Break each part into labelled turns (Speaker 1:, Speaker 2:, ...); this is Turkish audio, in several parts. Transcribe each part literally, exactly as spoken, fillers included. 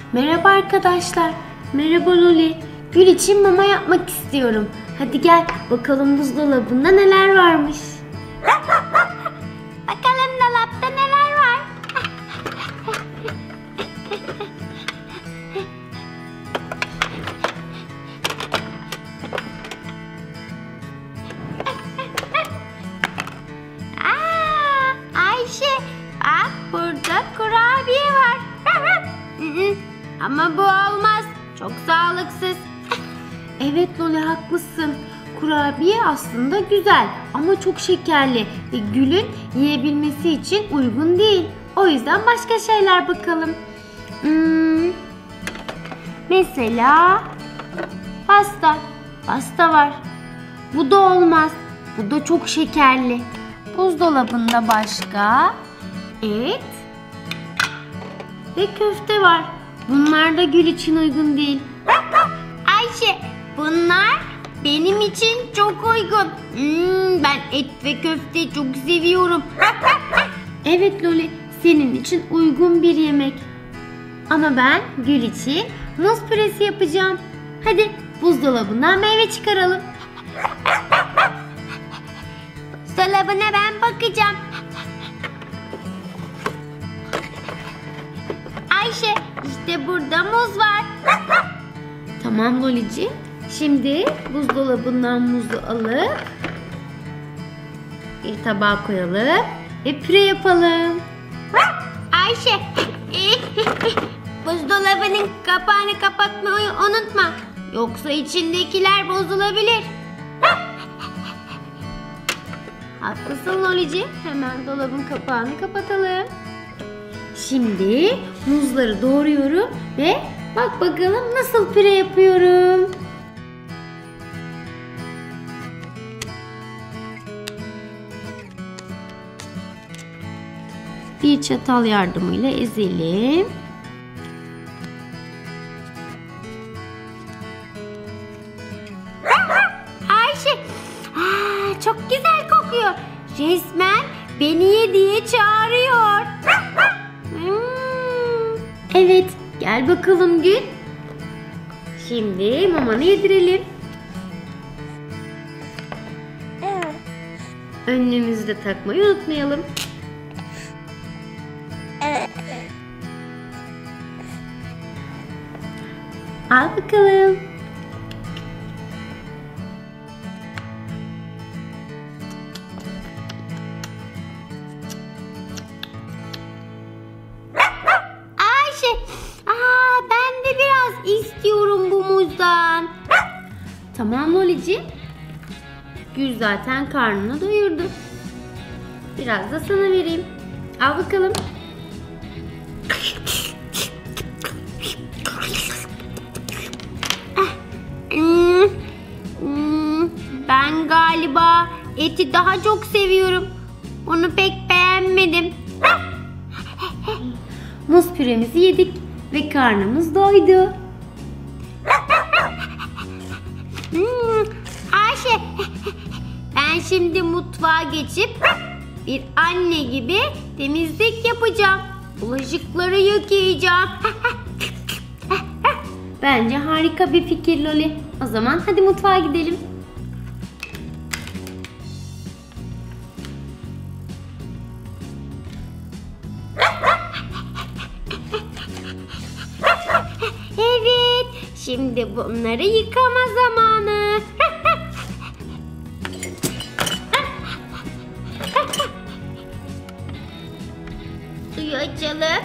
Speaker 1: Merhaba arkadaşlar. Merhaba Loli. Gül için mama yapmak istiyorum. Hadi gel bakalım buzdolabında neler varmış.
Speaker 2: Bakalım dolapta neler var. Aa, Ayşe, bak burada kurabiye var. Ama bu olmaz. Çok sağlıksız.
Speaker 1: Evet Loli, haklısın. Kurabiye aslında güzel ama çok şekerli ve Gül'ün yiyebilmesi için uygun değil. O yüzden başka şeyler bakalım. Hmm, mesela pasta. Pasta var. Bu da olmaz. Bu da çok şekerli. Buzdolabında başka et ve köfte var. Bunlar da Gül için uygun değil.
Speaker 2: Ayşe, bunlar benim için çok uygun. Hmm, ben et ve köfte çok seviyorum.
Speaker 1: Evet Loli, senin için uygun bir yemek. Ama ben Gül için muz püresi yapacağım. Hadi buzdolabından meyve çıkaralım.
Speaker 2: Dolabına ben bakacağım. Ayşe, işte burada muz var.
Speaker 1: Tamam Loli'ciğim. Şimdi buzdolabından muzu alıp bir tabağa koyalım ve püre yapalım.
Speaker 2: Ayşe, buzdolabının kapağını kapatmayı unutma. Yoksa içindekiler bozulabilir.
Speaker 1: Haklısın Loli'ciğim. Hemen dolabın kapağını kapatalım. Şimdi muzları doğruyorum ve bak bakalım nasıl püre yapıyorum. Bir çatal yardımıyla ezelim.
Speaker 2: Ayşe, aa, çok güzel kokuyor. Resmen beni ye diye çağırıyor.
Speaker 1: Hmm, evet, gel bakalım Gül. Şimdi mamanı yedirelim. Önlüğümüzü de takmayı unutmayalım. Al bakalım.
Speaker 2: Ayşe, aa, ben de biraz istiyorum bu muzdan.
Speaker 1: Tamam Loli'ciğim. Gül zaten karnını doyurdu. Biraz da sana vereyim. Al bakalım.
Speaker 2: Hmm, hmm, ben galiba eti daha çok seviyorum. Onu pek beğenmedim.
Speaker 1: Muz püremizi yedik ve karnımız doydu.
Speaker 2: Hmm, Ayşe, ben şimdi mutfağa geçip bir anne gibi temizlik yapacağım. Bulaşıkları yıkayacağım.
Speaker 1: Bence harika bir fikir Loli. O zaman hadi mutfağa gidelim.
Speaker 2: Evet, şimdi bunları yıkama zamanı. Suyu açalım.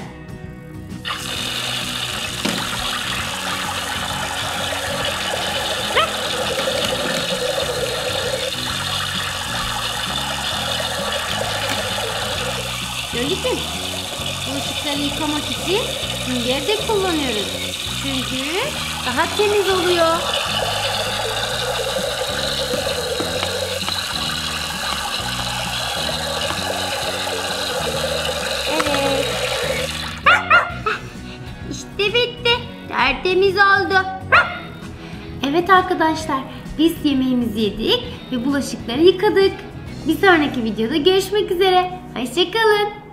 Speaker 1: Loli'ciğim, bulaşıkları yıkamak için sünger de kullanıyoruz. Çünkü daha temiz oluyor.
Speaker 2: Evet. İşte bitti. Tertemiz oldu.
Speaker 1: Evet arkadaşlar, biz yemeğimizi yedik ve bulaşıkları yıkadık. Bir sonraki videoda görüşmek üzere. Hoşça kalın.